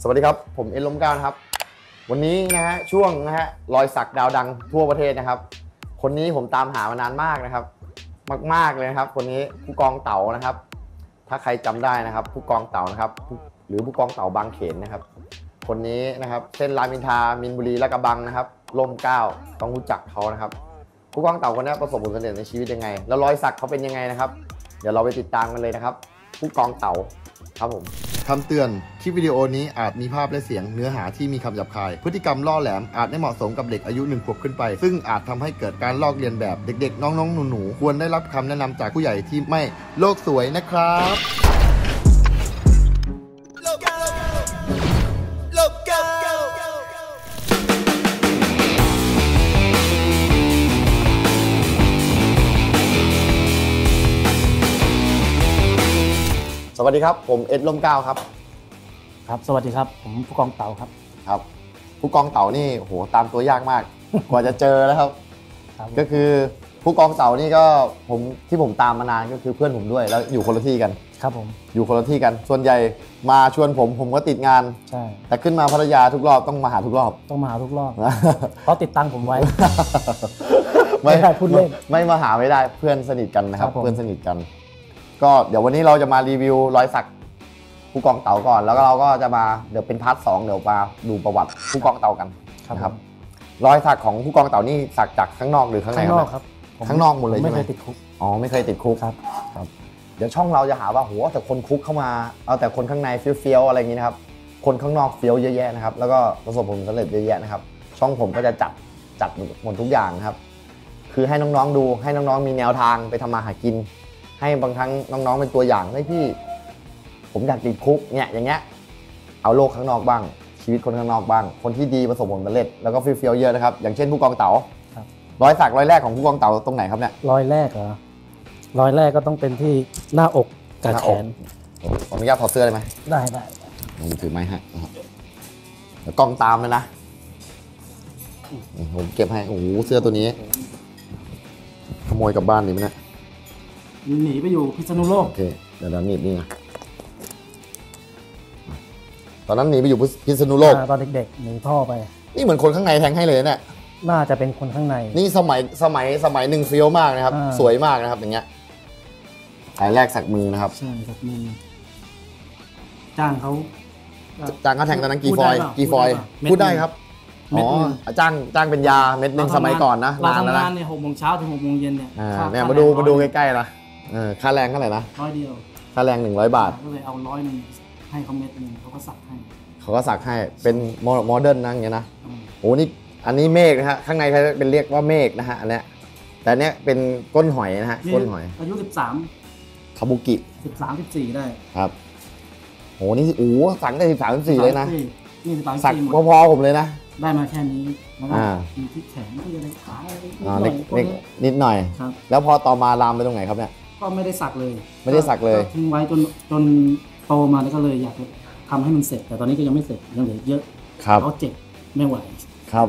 สวัสดีครับผมเอ็นล้มก้าวนะครับวันนี้นะฮะช่วงนะฮะรอยสักดาวดังทั่วประเทศนะครับคนนี้ผมตามหามานานมากนะครับมากๆเลยนะครับคนนี้ผู้กองเต๋านะครับถ้าใครจำได้นะครับผู้กองเต๋านะครับหรือผู้กองเต๋าบางเขนนะครับคนนี้นะครับเส้นรามอินทรามินบุรีและกระบังนะครับร่มเกล้าต้องรู้จักเขานะครับผู้กองเต๋าคนนี้ประสบผลสำเร็จในชีวิตยังไงแล้วรอยสักเขาเป็นยังไงนะครับเดี๋ยวเราไปติดตามกันเลยนะครับผู้กองเต๋าครับผมคำเตือนคลิปวิดีโอนี้อาจมีภาพและเสียงเนื้อหาที่มีคำหยาบคายพฤติกรรมล่อแหลมอาจไม่เหมาะสมกับเด็กอายุ1 ขวบขึ้นไปซึ่งอาจทำให้เกิดการลอกเลียนแบบเด็กๆน้องๆหนูๆควรได้รับคำแนะนำจากผู้ใหญ่ที่ไม่โลกสวยนะครับสวัสดีครับผมเอ็ดร่มเกล้าครับครับสวัสดีครับผมผู้กองเต๋าครับครับผู้กองเต๋านี่โหตามตัวยากมาก กว่าจะเจอแล้วครับก็คือผู้กองเต๋านี่ก็ผมตามมานานก็คือเพื่อนผมด้วยแล้วอยู่คนละที่กันครับผมอยู่คนละที่กันส่วนใหญ่มาชวนผมก็ติดงานใช่แต่ขึ้นมาพัทยาทุกรอบต้องมาหาทุกรอบเขาติดตังผมไว้ไม่ได้พูดเล่นไม่มาหาไม่ได้เพื่อนสนิทกันนะครับเพื่อนสนิทกันก็เดี๋ยววันนี้เราจะมารีวิวรอยสักผู้กองเต๋าก่อนแล้วก็เราก็จะมาเดี๋ยวเป็นพาร์ท 2เดี๋ยวมาดูประวัติผู้กองเต๋ากันนะครับรอยสักของผู้กองเต๋านี่สักจากข้างนอกหรือข้างในครับข้างนอกหมดเลยใช่ไหมไม่เคยติดคุกอ๋อไม่เคยติดคุกครับเดี๋ยวช่องเราจะหาว่าโหแต่คนคุกเข้ามาเอาแต่คนข้างในเฟี้ยวๆอะไรอย่างนี้นะครับคนข้างนอกเฟี้ยวเยอะแยะนะครับแล้วก็ประสบผลสำเร็จเยอะแยะนะครับช่องผมก็จะจัดหมดทุกอย่างนะครับคือให้น้องๆดูให้น้องๆมีแนวทางไปทำมาหากินให้บางครั้งน้องๆเป็นตัวอย่างให้พี่ผมอยากติดคุกเนี่ยอย่างเงี้ยเอาโลกข้างนอกบ้างชีวิตคนข้างนอกบ้างคนที่ดีประสบผลสำเร็จแล้วก็เฟี้ยวๆเยอะนะครับอย่างเช่นผู้กองเต๋ารอยสักรอยแรกของผู้กองเต๋าตรงไหนครับเนี่ยรอยแรกเหรอรอยแรกก็ต้องเป็นที่หน้าอกกับแขนขออนุญาตถอดเสื้อได้ไหมได้ผมถือไม้ให้เดี๋ยวกล้องตามเลยนะผมเก็บให้โอ้โหเสื้อตัวนี้ขโมยกลับบ้านดีไหมเนี่ยหนีไปอยู่พิษณุโลกโอเคเดี๋ยวนี่ตอนนั้นหนีไปอยู่พิษณุโลกตอนเด็กๆหนีพ่อไปนี่เหมือนคนข้างในแทงให้เลยเนี่ยน่าจะเป็นคนข้างในนี่สมัยหนึ่งเฟี้ยวมากนะครับสวยมากนะครับอย่างเงี้ยรายแรกสักมือนะครับใช่สักมือจ้างเขาแทงตอนนั้นกี่ฟอยพูดได้ครับอ๋อจ้างเป็นยาเม็ดนึงสมัยก่อนนะเราทำงานเนี่ย6 โมงเช้าถึง6 โมงเย็นเนี่ยเนี่ยมาดูใกล้ๆนะค่าแรงเท่าไหร่นะ 100 เดียวค่าแรง100 บาทก็เลยเอา100 นึงให้เขาเม็ดนึงเขาก็สักให้เป็นโมเดิร์นนะอย่างเงี้ยนะโอ้นี่อันนี้เมฆนะฮะข้างในเขาเป็นเรียกว่าเมฆนะฮะอันเนี้ยแต่เนี้ยเป็นก้นหอยนะฮะก้นหอยอายุ13 คาบุกิ 13-14ได้ครับโหนี่โอ้สักได้13-14เลยนะนี่สักพอๆผมเลยนะได้มาแค่นี้แล้วก็มีที่แขนที่อะไรขานิดหน่อยแล้วพอต่อมาลามไปตรงไหนครับเนี่ยก็ไม่ได้สักเลยทิ้งไว้จนโตมาแล้วก็เลยอยากทำให้มันเสร็จแต่ตอนนี้ก็ยังไม่เสร็จยังเหลือเยอะเขาเจ็บไม่ไหวครับ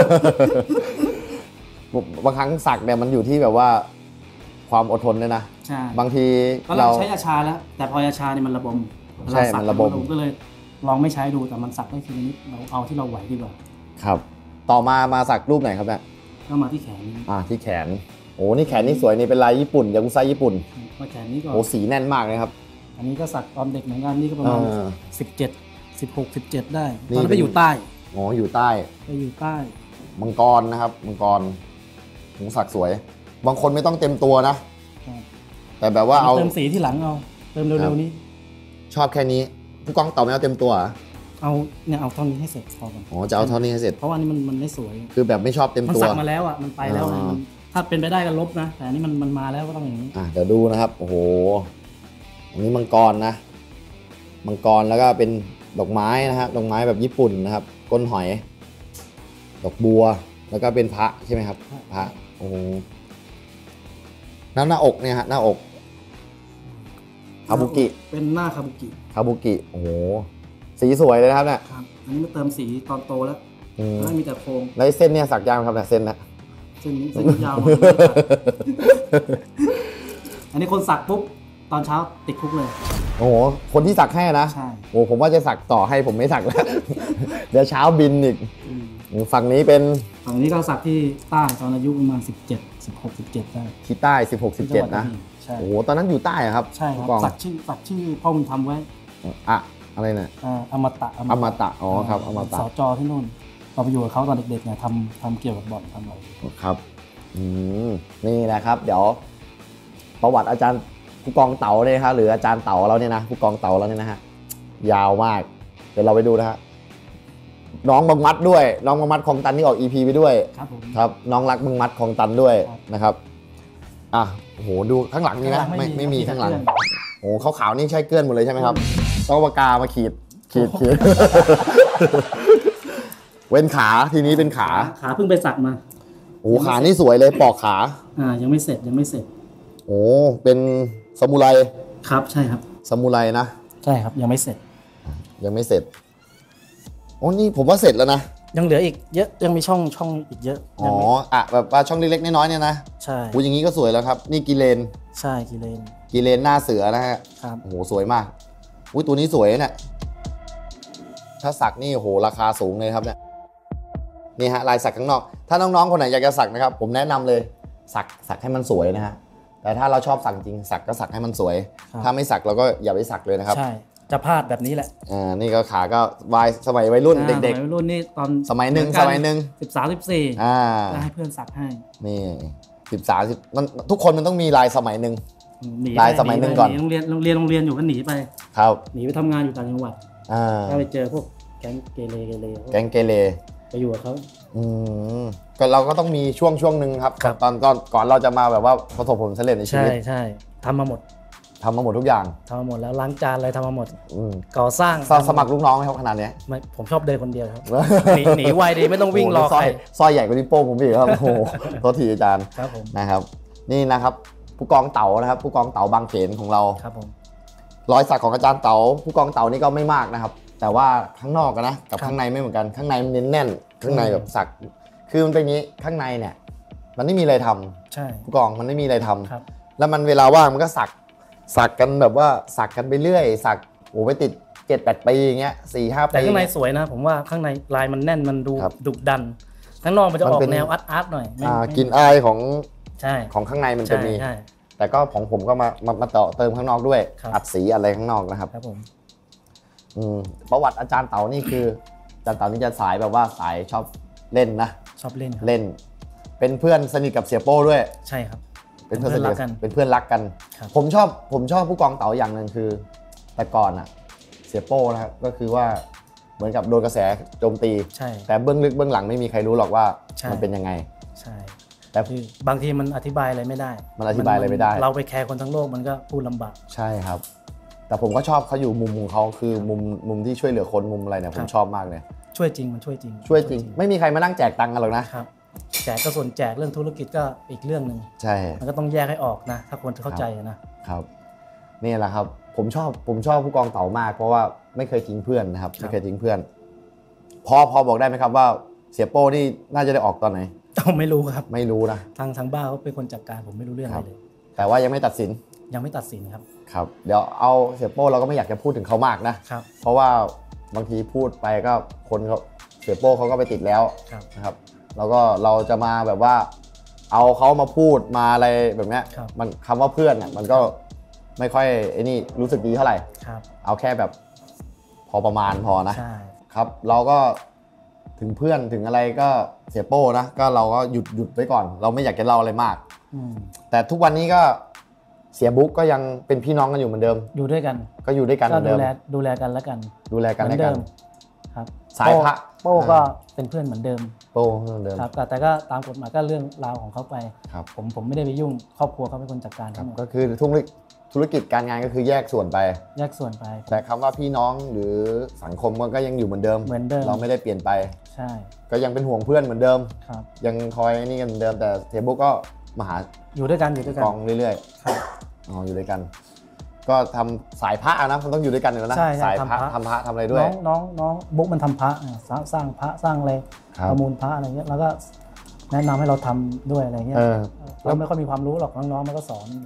บางครั้งสักเนี่ยมันอยู่ที่แบบว่าความอดทนเนี่ยนะใช่บางทีเราใช้ยาชาแล้วแต่พอยาชาเนี่ยมันระบมใช่มันระบมก็เลยลองไม่ใช้ดูแต่มันสักได้ทีนิดเราเอาที่เราไหวดีกว่าครับต่อมาสักรูปไหนครับเนี่ยก็มาที่แขนที่แขนโอ้นี่แขนนี่สวยนี่เป็นลายญี่ปุ่นยากุซ่าญี่ปุ่นมาแขนนี้ก็โอ้สีแน่นมากเลยครับอันนี้ก็สักตอนเด็กเหมือนกันนี่ก็ประมาณ17 16 17ได้ตอนนั้นไปอยู่ใต้อยู่ใต้มังกรนะครับมังกรผมสักสวยบางคนไม่ต้องเต็มตัวนะแต่แบบว่าเอาเติมสีที่หลังเอาเติมเร็วๆนี้ชอบแค่นี้ผู้กองเต่าไม่เอาเต็มตัวเอาเท่านี้ให้เสร็จพอก่อนจะเอาเท่านี้ให้เสร็จเพราะว่านี่มันไม่สวยคือแบบไม่ชอบเต็มตัวมันสักมาแล้วอ่ะมันไปแล้วถ้าเป็นไปได้ก็ลบนะแต่อันนี้มันมาแล้วก็ต้องอย่างนี้เดี๋ยวดูนะครับโอ้โหอันนี้มังกรนะมังกรแล้วก็เป็นดอกไม้นะครับดอกไม้แบบญี่ปุ่นนะครับก้นหอยดอกบัวแล้วก็เป็นพระใช่ไหมครับพระโอ้โหหน้าอกเนี่ยฮะหน้าอกคาบุกิเป็นหน้าคาบุกิโอ้โหสีสวยเลยนะครับเนี่ยอันนี้มาเติมสีตอนโตแล้วไม่มีแต่โครงแล้วเส้นเนี่ยสักยาวครับเนี่ยเส้นนะเส้นยาวอันนี้คนสักปุ๊บตอนเช้าติดคุกเลยโอ้โหคนที่สักให้นะใช่โอ้ผมว่าจะสักต่อให้ผมไม่สักแล้ว เดี๋ยวเช้าบินอีกฝั่งนี้เป็นฝั่งนี้ก็สักที่ใต้ตอนอายุประมาณ17 16 17ได้ที่ใต้16 17นะโอ้โหตอนนั้นอยู่ใต้ครับใช่ครับสักชื่อพ่อมึงทำไว้อะไรเนี่ยอมตะอ๋อครับอมตะสจที่นู่นเราไปอยู่กับเขาตอนเด็กๆเนี่ยทำเกี่ยวกับบ่อนทำอะไรครับนี่นะครับเดี๋ยวประวัติอาจารย์ผู้กองเต๋าเนี่ยครับหรืออาจารย์เต๋าเราเนี่ยนะผู้กองเต๋าเราเนี่ยนะฮะยาวมากเดี๋ยวเราไปดูนะฮะน้องบังมัดด้วยน้องบังมัดของตันที่ออก EP ไปด้วยครับน้องรักบังมัดของตันด้วยนะครับโอ้โหดูข้างหลังนี่นะไม่มีข้างหลังโอ้ขาวๆนี่ใช่เกลื่อนหมดเลยใช่ไหมครับต้องปากกามาขีดเว้นขาทีนี้เป็นขาเพิ่งไปสักมาโอ้ขานี่สวยเลยปอกขายังไม่เสร็จโอ้เป็นซามูไรครับใช่ครับซามูไรนะใช่ครับยังไม่เสร็จโอ้นี่ผมว่าเสร็จแล้วนะยังเหลืออีกเยอะยังมีช่องอีกเยอะแบบว่าช่องเล็กๆน้อยๆเนี่ยนะใช่โอ้อย่างนี้ก็สวยแล้วครับนี่กิเลนใช่กิเลนหน้าเสือนะฮะครับโอ้โหสวยมากอุ้ยตัวนี้สวยเนี่ยถ้าสักนี่โอ้โหราคาสูงเลยครับเนี่ยนี่ฮะลายสักข้างนอกถ้าน้องๆคนไหนอยากจะสักนะครับผมแนะนำเลยสักให้มันสวยนะฮะแต่ถ้าเราชอบสักจริงสักก็สักให้มันสวยถ้าไม่สักเราก็อย่าไปสักเลยนะครับใช่จะพลาดแบบนี้แหละนี่ก็ขาก็สมัยวัยรุ่นเด็กๆวัยรุ่นนี่ตอนสมัยหนึ่ง 13 14ให้เพื่อนสักให้นี่13มันทุกคนมันต้องมีลายสมัยหนึ่งลายสมัยหนึ่งก่อนโรงเรียนอยู่ก็หนีไปครับหนีไปทำงานอยู่ต่างจังหวัดก็ไปเจอพวกแก๊งเกเรไปอยู่กับเขาก็เราก็ต้องมีช่วงหนึ่งครับตอนก่อนเราจะมาแบบว่าประสบผลสำเร็จในชีวิตใช่ทำมาหมดทุกอย่างทำมาหมดแล้วล้างจานอะไรทำมาหมดก่อสร้างสมัครลูกน้องไหมครับขนาดนี้ไม่ผมชอบเดินคนเดียวครับหนีไวดีไม่ต้องวิ่งรอใครซอยใหญ่กว่านิ้วโป้งผมอีกครับโอ้โหโทษทีอาจารย์ครับผมนะครับนี่นะครับผู้กองเต๋านะครับผู้กองเต๋าบางเขนของเราครับผมรอยสักของอาจารย์เต๋าผู้กองเต๋านี่ก็ไม่มากนะครับแต่ว่าข้างนอกนะกับข้างในไม่เหมือนกันข้างในมันเน้นแน่นข้างในแบบสักคือมันเป็นอย่างนี้ข้างในเนี่ยมันไม่มีอะไรทำใช่ผู้กองมันไม่มีอะไรทำแล้วมันเวลาว่างมันก็สักกันแบบว่าสักกันไปเรื่อยสักไปติด 7-8 ปีอย่างเงี้ย 4-5 ปีแต่ข้างในสวยนะผมว่าข้างในลายมันแน่นมันดูดุดันข้างนอกมันจะออกแนวอาร์ตหน่อยกินอายของใช่ของข้างในมันจะมีแต่ก็ของผมก็มาต่อเติมข้างนอกด้วยอัดสีอะไรข้างนอกนะครับครับผมประวัติอาจารย์เต๋านี่คืออาจารย์เต๋านี่จะสายแบบว่าสายชอบเล่นนะชอบเล่นเป็นเพื่อนสนิทกับเสียโป้ด้วยใช่ครับเป็นเพื่อนรักกันผมชอบผู้กองเต๋าอย่างนึงคือแต่ก่อนเสียโป้นะครับก็คือว่าเหมือนกับโดนกระแสโจมตีแต่เบื้องลึกเบื้องหลังไม่มีใครรู้หรอกว่ามันเป็นยังไงใช่แต่บางทีมันอธิบายอะไรไม่ได้เราไปแคร์คนทั้งโลกมันก็พูดลำบากใช่ครับแต่ผมก็ชอบเขาอยู่มุมของเขาคือมุมที่ช่วยเหลือคนมุมอะไรเนี่ยผมชอบมากเลยช่วยจริงมันช่วยจริงไม่มีใครมานั่งแจกตังค์กันหรอกนะครับแจกก็ส่วนแจกเรื่องธุรกิจก็อีกเรื่องนึงใช่มันก็ต้องแยกให้ออกนะถ้าคนจะเข้าใจนะครับนี่แหละครับผมชอบผู้กองเต๋ามากเพราะว่าไม่เคยทิ้งเพื่อนนะครับไม่เคยทิ้งเพื่อนพอบอกได้ไหมครับว่าเสียโป้นี่น่าจะได้ออกตอนไหนไม่รู้ครับไม่รู้นะทางบ้านเขาเป็นคนจัดการผมไม่รู้เรื่องอะไรเลยแต่ว่ายังไม่ตัดสินครับเดี๋ยวเอาเสียโป้เราก็ไม่อยากจะพูดถึงเขามากนะครับเพราะว่าบางทีพูดไปก็คนเขาเสียโป้เขาก็ไปติดแล้วนะครับแล้วก็เราจะมาแบบว่าเอาเขามาพูดมาอะไรแบบนี้มันคำว่าเพื่อนเนี่ยมันก็ไม่ค่อยนี่รู้สึกดีเท่าไหร่เอาแค่แบบพอประมาณพอนะครับเราก็ถึงเพื่อนถึงอะไรก็เสียโป้นะก็เราก็หยุดไว้ก่อนเราไม่อยากจะเล่าอะไรมากแต่ทุกวันนี้ก็เสียบุ๊กก็ยังเป็นพี่น้องกันอยู่เหมือนเดิมอยู่ด้วยกันก็อยู่ด้วยกันเหมือนเดิมดูแลกันแล้วกันดูแลกันแล้วกันครับสายพระโป้ก็เป็นเพื่อนเหมือนเดิมโป้เหมือนเดิมครับแต่ก็ตามกฎหมายก็เรื่องราวของเขาไปผมไม่ได้ไปยุ่งครอบครัวเขาเป็นคนจัดการก็คือธุรกิจการงานก็คือแยกส่วนไปแต่คำว่าพี่น้องหรือสังคมก็ยังอยู่เหมือนเดิมเราไม่ได้เปลี่ยนไปใช่ก็ยังเป็นห่วงเพื่อนเหมือนเดิมยังคอยนี่กันเหมือนเดิมแต่เทบุ๊กก็มาหาอยู่ด้วยกันกองเรื่อยๆอยู่ด้วยกันก็ทำสายพระนะมันต้องอยู่ด้วยกันอยู่แล้วนะสายพระทำพระทำอะไรด้วยน้องบุ๊กมันทำพระสร้างพระสร้างอะไรประมูลพระอะไรเงี้ยแล้วก็แนะนำให้เราทำด้วยอะไรเงี้ยเราไม่ค่อยมีความรู้หรอกน้องๆมันก็สอน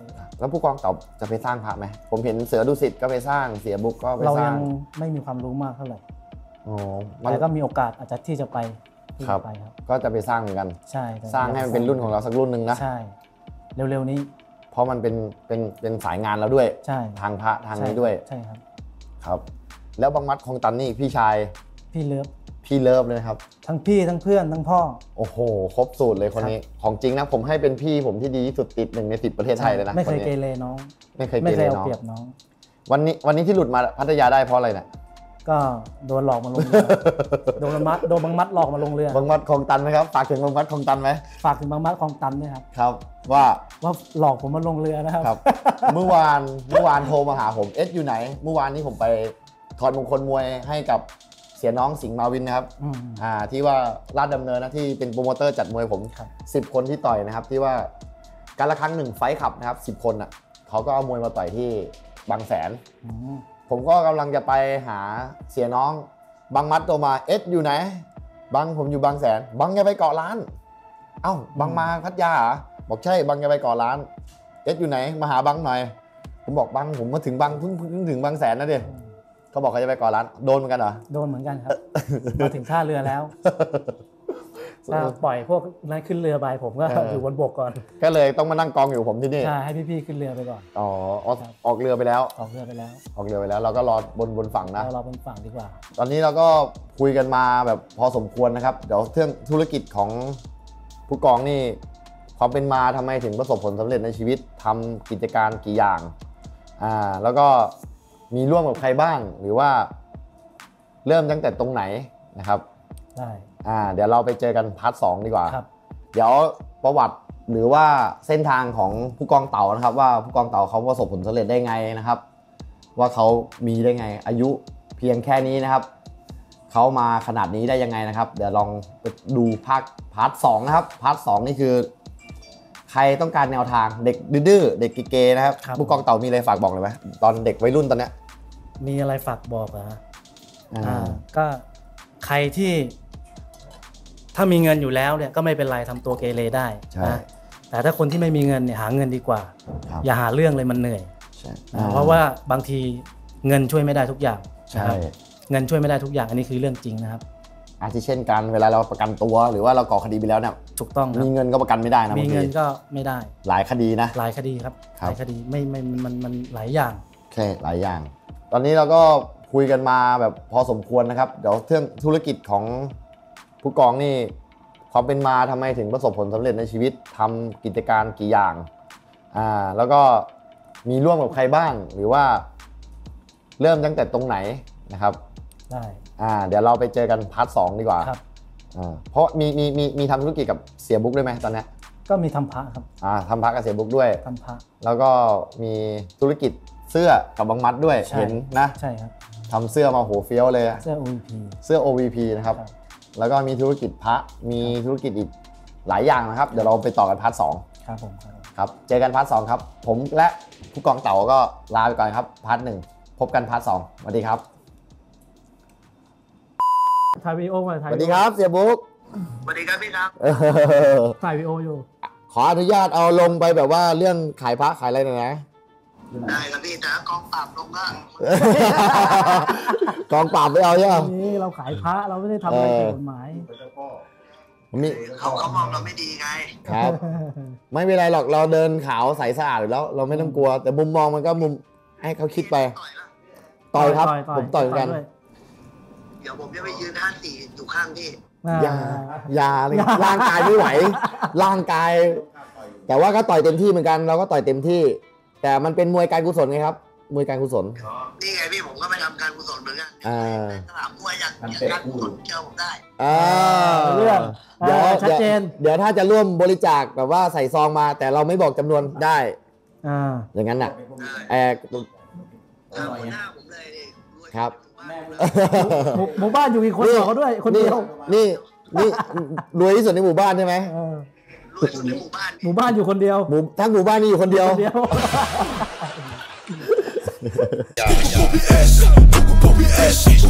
แล้วผู้กองเต่าจะไปสร้างพระไหมผมเห็นเสือดุสิตก็ไปสร้างเสียบุ๊กก็ไปสร้างเรายังไม่มีความรู้มากเท่าไหร่แต่ก็มีโอกาสอาจจะที่จะไปครับก็จะไปสร้างเหมือนกันใช่สร้างให้มันเป็นรุ่นของเราสักรุ่นหนึ่งนะใช่เร็วๆนี้เพราะมันเป็นสายงานเราด้วยใช่ทางพระทางนี้ด้วยใช่ครับครับแล้วบังมัดคงตันนี่พี่ชายพี่เลิฟเลยครับทั้งพี่ทั้งเพื่อนทั้งพ่อโอ้โหครบสูตรเลยคนนี้ของจริงนะผมให้เป็นพี่ผมที่ดีที่สุดติด1 ใน 10ประเทศไทยเลยนะไม่เคยเกเรน้องไม่เคยเอาเปรียบน้องวันนี้ที่หลุดมาพัทยาได้เพราะอะไรเนี่ยก็โดนหลอกมาลงเรือโดนบังมัดหลอกมาลงเรือบังมัดคลองตันไหมครับฝากถึงบังมัดคลองตันไหมฝากถึงบังมัดคลองตันด้วยครับครับว่าหลอกผมมาลงเรือนะครับเมื่อวานโทรมาหาผมอยู่ไหนเมื่อวานนี้ผมไปถอดมงคลมวยให้กับเสียน้องสิงห์มาวินนะครับที่ว่าลาดดำเนินนะที่เป็นโปรโมเตอร์จัดมวยผม10 คนที่ต่อยนะครับที่ว่าการละครั้ง1 ไฟท์ขับนะครับ10 คนอ่ะเขาก็เอามวยมาต่อยที่บางแสนผมก็กำลังจะไปหาเสียน้องบังมัดโทรมาอยู่ไหนบังผมอยู่บางแสนบังจะไปเกาะล้านเอ้าบังมาพัทยาเหรอบอกใช่บังจะไปเกาะล้านอยู่ไหนมาหาบังหน่อยผมบอกบังผมมาถึงบังเพิ่งถึงบางแสนนะเด็กเขาบอกเขาจะไปเกาะล้านโดนเหมือนกันเหรอโดนเหมือนกันครับมาถึงท่าเรือแล้วถ้าปล่อยพวกนั้นขึ้นเรือไปผมก็อยู่บนบกก่อนก็เลยต้องมานั่งกองอยู่ผมที่นี่ใช่ให้พี่ๆขึ้นเรือไปก่อนอ๋อออกเรือไปแล้วเราก็รอบนฝั่งนะรอบนฝั่งดีกว่าตอนนี้เราก็คุยกันมาแบบพอสมควรนะครับเดี๋ยวเรื่องธุรกิจของผู้กองนี่ความเป็นมาทำไมถึงประสบผลสำเร็จในชีวิตทำกิจการกี่อย่างแล้วก็มีร่วมกับใครบ้างหรือว่าเริ่มตั้งแต่ตรงไหนนะครับได้เดี๋ยวเราไปเจอกันพาร์ท 2ดีกว่าเดี๋ยวประวัติหรือว่าเส้นทางของผู้กองเต่านะครับว่าผู้กองเต่าเขาประสบผลสำเร็จได้ไงนะครับว่าเขามีได้ไงอายุเพียงแค่นี้นะครับเขามาขนาดนี้ได้ยังไงนะครับเดี๋ยวลองไปดูพาร์ท 2นะครับพาร์ท 2นี่คือใครต้องการแนวทางเด็กดื้อเด็กเกย์นะครับผู้กองเต่ามีอะไรฝากบอกเลยไหมตอนเด็กวัยรุ่นตอนเนี้ยมีอะไรฝากบอกก็ใครที่ถ้ามีเงินอยู่แล้วเนี่ยก็ไม่เป็นไรทำตัวเกเรได้นะแต่ถ้าคนที่ไม่มีเงินเนี่ยหาเงินดีกว่าอย่าหาเรื่องเลยมันเหนื่อยเพราะว่าบางทีเงินช่วยไม่ได้ทุกอย่างเงินช่วยไม่ได้ทุกอย่างอันนี้คือเรื่องจริงนะครับอาทิเช่นกันเวลาเราประกันตัวหรือว่าเราก่อคดีไปแล้วเนี่ยถูกต้องมีเงินก็ประกันไม่ได้นะมีเงินก็ไม่ได้หลายคดีนะหลายคดีครับหลายคดีไม่มันหลายอย่างหลายอย่างตอนนี้เราก็คุยกันมาแบบพอสมควรนะครับเดี๋ยวเรื่องธุรกิจของผู้กองนี่ความเป็นมาทำไมถึงประสบผลสำเร็จในชีวิตทำกิจการกี่อย่างแล้วก็มีร่วมกับใครบ้างหรือว่าเริ่มตั้งแต่ตรงไหนนะครับได้เดี๋ยวเราไปเจอกันพาร์ท 2ดีกว่าเพราะมีทำธุรกิจกับเสียบุ๊กด้วยไหมตอนนี้ก็มีทำพระครับทำพระกับเสียบุ๊กด้วยทำพระแล้วก็มีธุรกิจเสื้อกับบังมัดด้วยเห็นนะใช่ครับทำเสื้อมาโหเฟี้ยวเลยเสื้อ OVP นะครับแล้วก็มีธุรกิจพระมีธุรกิจอีกหลายอย่างนะครับเดี๋ยวเราไปต่อกันพาร์ท 2 ครับผมครับเจอกันพาร์ท 2ครับผมและผู้กองเต๋าก็ลาไปก่อนครับพาร์ท 1พบกันพาร์ท 2สวัสดีครับถ่ายวีดีโอมาสวัสดีครับเสียบุ๊กสวัสดีครับพี่ครับถ่ายวีดีโออยู่ขออนุญาตเอาลงไปแบบว่าเรื่องขายพระขายอะไรหน่อยนะได้ครับพี่แต่กองปราบลงก็กองปราบไม่เอาใช่ไหมนี่เราขายพระเราไม่ได้ทำอะไรผิดกฎหมายเขามองเราไม่ดีไงครับไม่เป็นไรหรอกเราเดินขาวใสสะอาดอยู่แล้วเราไม่ต้องกลัวแต่มุมมองมันก็มุมให้เขาคิดไปต่อยครับผมต่อยกันเดี๋ยวผมจะไปยืน54อยู่ข้างพี่อย่าเลยร่างกายไม่ไหวร่างกายแต่ว่าก็ต่อยเต็มที่เหมือนกันเราก็ต่อยเต็มที่แต่มันเป็นมวยการกุศลไงครับมวยการกุศลนี่ไงพี่ผมก็ไปทำการกุศลเหมือนกันสนามมวยอยากการกุศลเจอผมได้เรื่องชัดเจนเดี๋ยวถ้าจะร่วมบริจาคแบบว่าใส่ซองมาแต่เราไม่บอกจำนวนได้อย่างนั้นน่ะครับหมู่บ้านอยู่กี่คนเขาด้วยคนเดียวนี่รวยที่สุดในหมู่บ้านใช่ไหมรวยที่สุดในหมู่บ้านอยู่คนเดียวทั้งหมู่บ้านนี่อยู่คนเดียว Yeah.